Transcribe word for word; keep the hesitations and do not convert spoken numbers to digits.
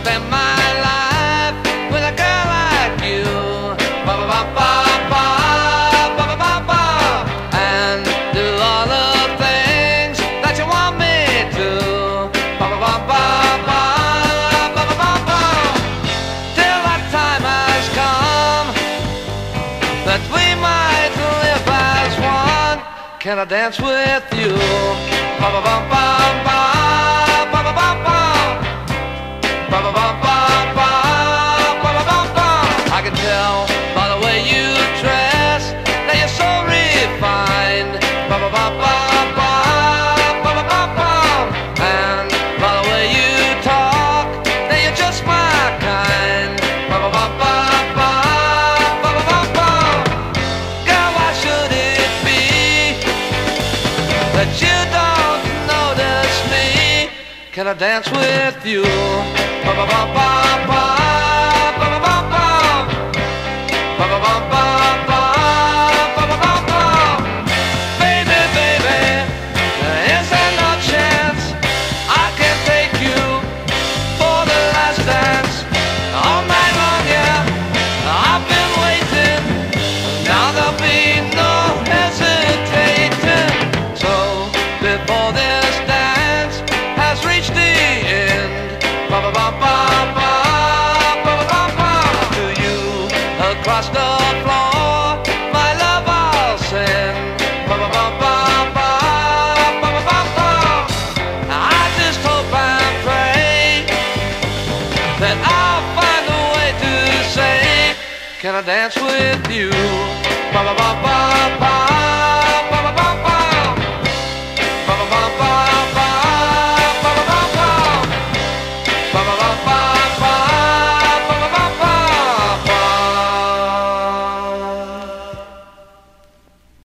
spend my life with a girl like you. Ba ba ba ba ba, ba ba ba ba, and do all the things that you want me to. Ba ba ba ba ba, ba ba ba ba, till that time has come that we might live as one. Can I dance with you? Ba ba ba ba ba, ba ba ba ba, ba ba ba ba ba, ba ba ba ba. I can tell by the way you dress that you're so refined. Ba ba ba ba ba, ba ba ba ba, and by the way you talk that you're just my kind. Ba ba ba ba ba, ba ba ba ba. Girl, why should it be that you don't notice me? Can I dance with you? Ba ba ba ba ba, ba ba ba ba, ba ba ba ba ba, ba ba ba ba. Baby, baby, is there no chance I can take you for the last dance? All night long, yeah, I've been waiting. Now there'll be no hesitating. So before this dance has reached the end, ba ba ba ba ba, ba ba ba ba, to you across the floor, my love I'll send. Ba ba ba ba ba, ba ba ba ba. I just hope and pray that I'll find a way to say, can I dance with you? Ba ba ba ba ba.